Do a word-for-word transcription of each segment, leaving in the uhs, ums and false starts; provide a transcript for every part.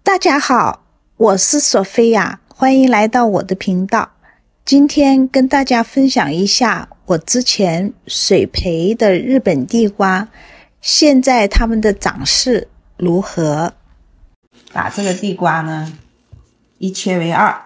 大家好，我是索菲亚，欢迎来到我的频道。今天跟大家分享一下我之前水培的日本地瓜，现在它们的长势如何。 把这个地瓜呢一切为二。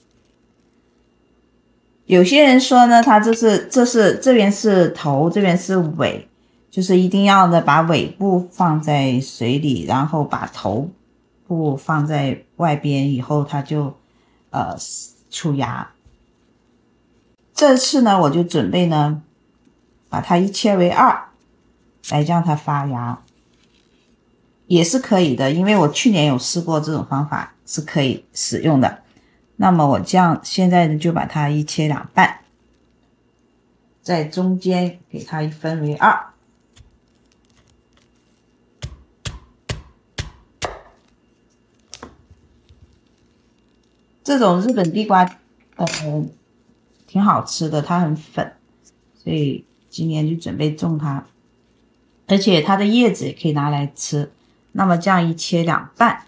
有些人说呢，它这是这是这边是头，这边是尾，就是一定要呢把尾部放在水里，然后把头部放在外边，以后它就呃出芽。这次呢，我就准备呢把它一切为二，来让它发芽，也是可以的，因为我去年有试过这种方法，是可以使用的。那么我这样现在呢就把它一切两半，在中间给它一分为二。这种日本地瓜呃挺好吃的，它很粉，所以今年就准备种它，而且它的叶子也可以拿来吃。那么这样一切两半，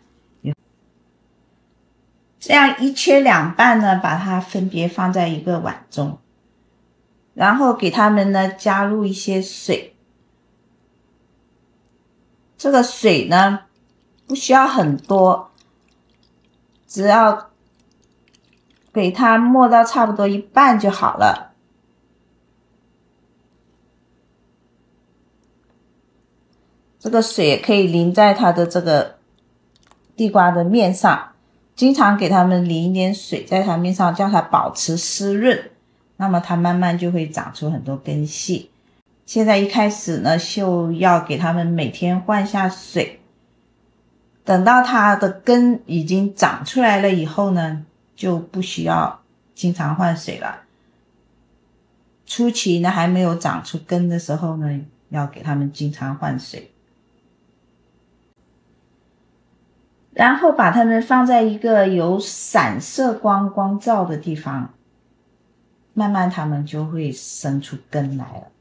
这样一切两半呢，把它分别放在一个碗中，然后给它们呢加入一些水。这个水呢不需要很多，只要给它没到差不多一半就好了。这个水也可以淋在它的这个地瓜的面上，经常给它们淋一点水在它面上，让它保持湿润，那么它慢慢就会长出很多根系。现在一开始呢，就要给它们每天换下水，等到它的根已经长出来了以后呢，就不需要经常换水了。初期呢，还没有长出根的时候呢，要给它们经常换水。然后把它们放在一个有散射光光照的地方，慢慢它们就会生出根来了。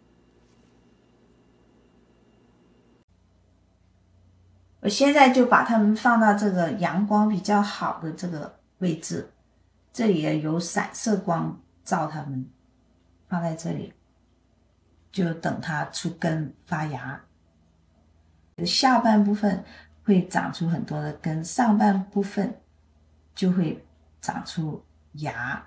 我现在就把它们放到这个阳光比较好的这个位置，这里也有散射光照它们，放在这里，就等它出根发芽。下半部分会长出很多的根，上半部分就会长出芽。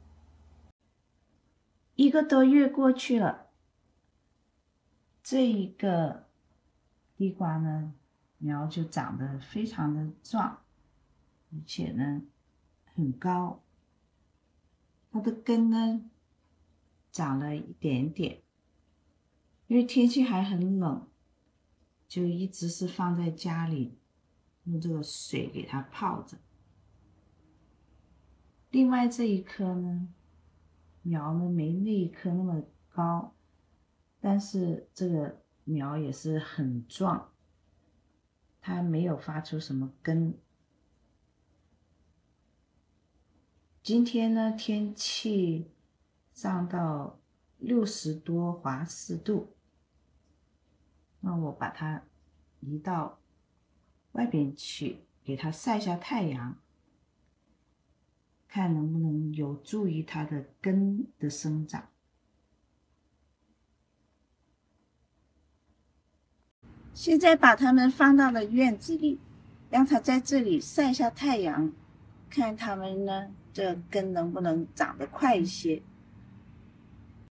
一个多月过去了，这一个地瓜呢苗就长得非常的壮，而且呢很高，它的根呢长了一点点，因为天气还很冷，就一直是放在家里用这个水给它泡着。另外这一棵呢苗呢没那一棵那么高，但是这个苗也是很壮，它没有发出什么根。今天呢天气上到六十多华氏度，那我把它移到外边去，给它晒下太阳，看能不能有助于它的根的生长。现在把它们放到了院子里，让它在这里晒下太阳，看它们呢这根能不能长得快一些。